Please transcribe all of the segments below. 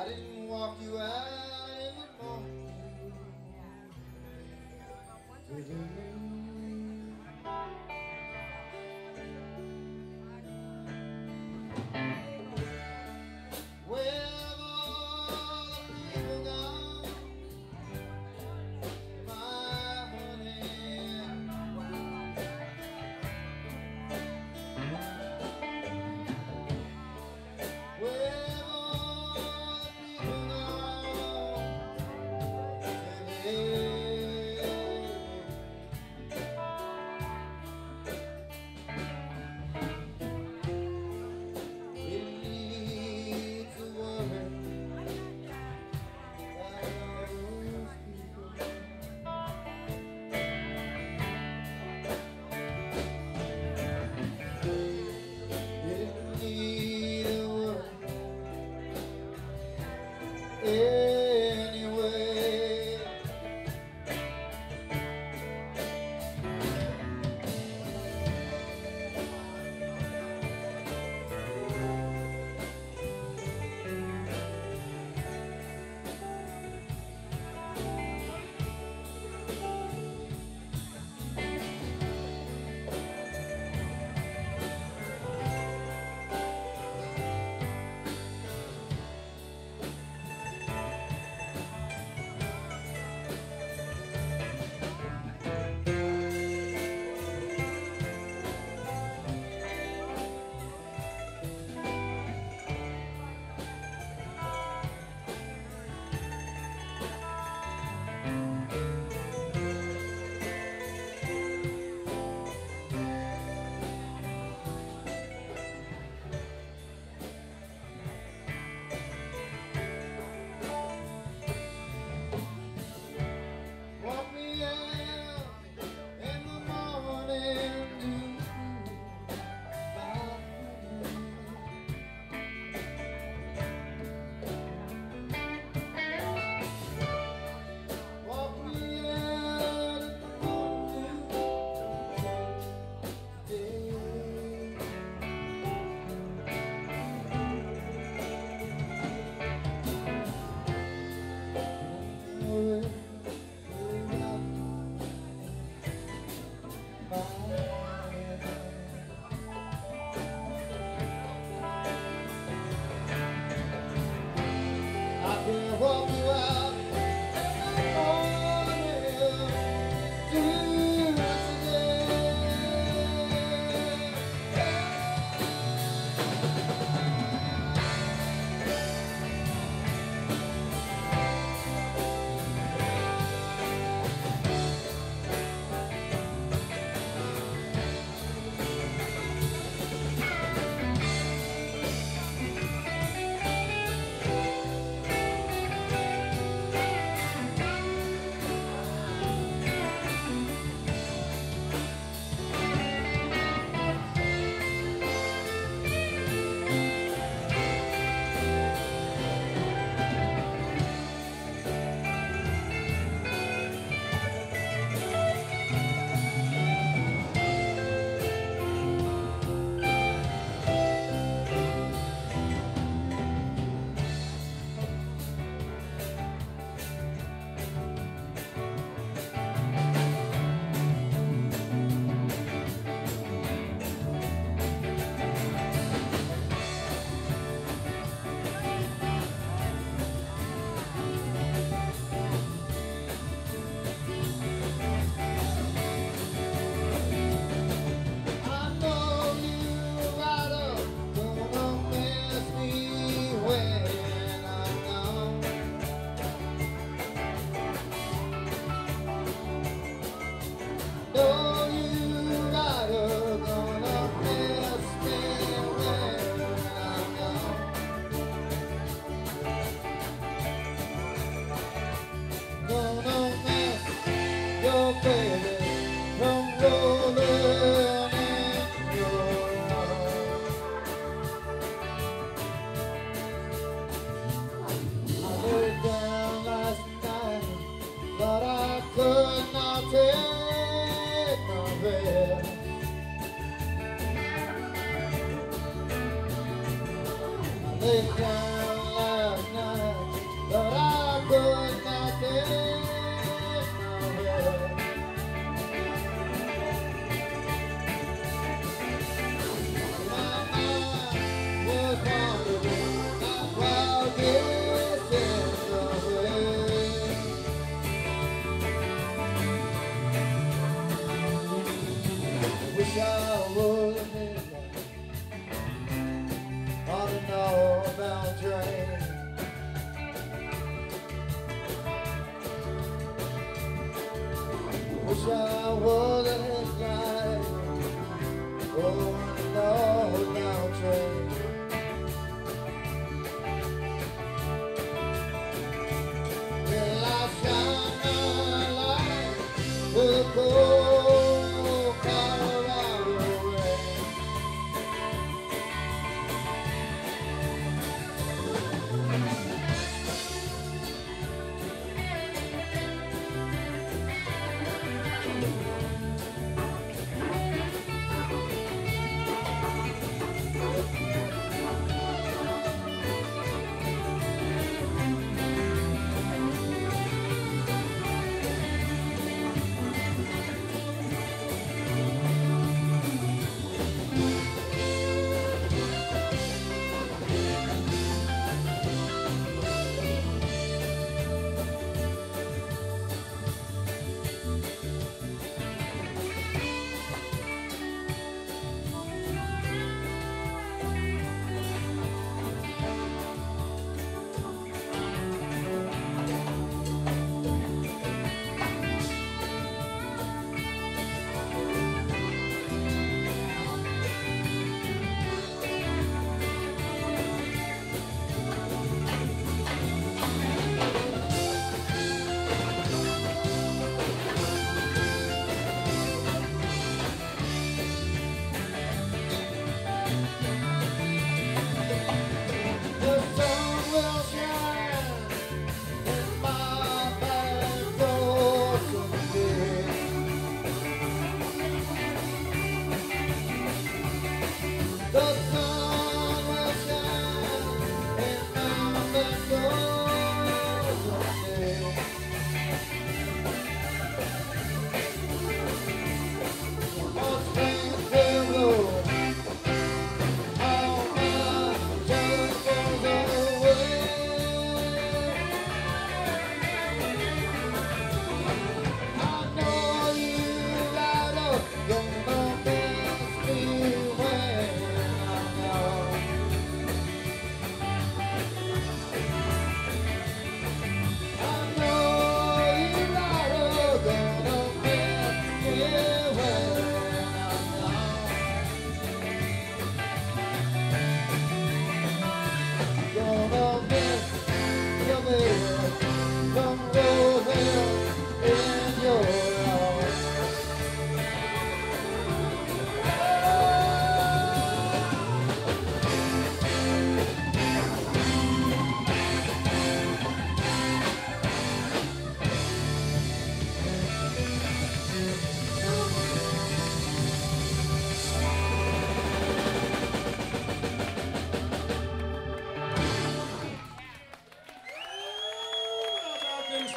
I didn't walk you out in the morning. Where have all the people gone, my honey? Where have all the people gone? Anyway, walk me out in the morning dew, my honey. Walk me out in the morning dew today. I can walk you out in the morning dew today. I know you rider, gonna miss me when I'm gone. Know you rider, gonna miss me when I'm gone. Gonna miss your baby from rolling in your arms. I laid down last night, but I could not take my breath. I laid down last night,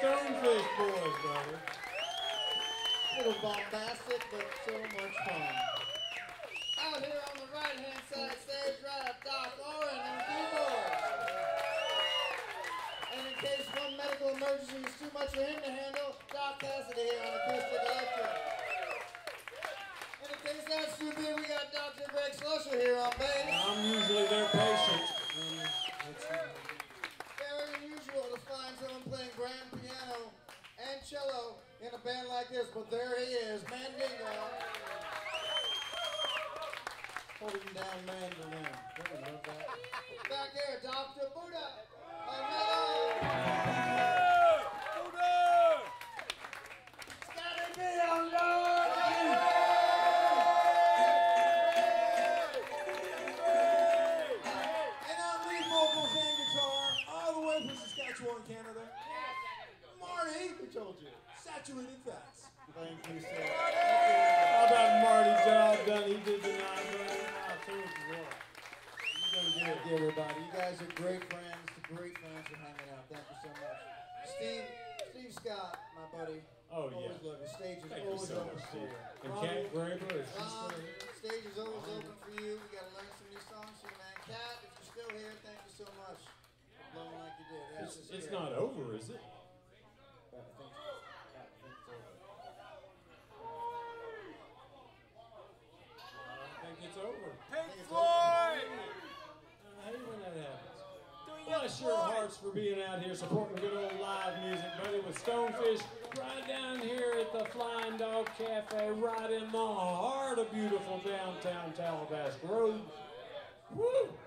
SToneFish boys, brother. A little bombastic, but so much fun. Out here on the right-hand side stage, right up Doc Oren on keyboard. And in case one medical emergency is too much for him to handle, Doc Cassidy here on acoustic electric. And in case that's too big, we got Dr. Greg Slusher here on bass. I'm usually their patient. Very unusual to find someone playing grand piano and cello in a band like this, but there he is, Mandingo. Holding down mandolin. Back here, Dr. Buddha. Buddha! Scotty B on Lord! And on lead vocals and guitar, all the way from Saskatchewan, Canada, Marty. Who told you? Saturated Facts. Thank you, sir. How about Marty's job done? He did the 9 too as well. You're gonna get it. Thank you, everybody. You guys are great friends. Great fans for hanging out. Thank you so much. Steve Scott, my buddy. Oh, yeah. Always love you. Stage is Thank you always so open much, for Steve. you. And Kat Graber, is she still here? Stage is always open for you. We got to learn some new songs here, man. Kat, if you're still here, thank you so much for blowing like you did. It's not over, is it? I think so. I think it's over. Pink Floyd! I hate when that happens. Bless your hearts for being out here supporting good old live music, buddy, with SToneFish right down here at the Flying Dog Cafe, right in the heart of beautiful downtown Tallahassee Road. Woo!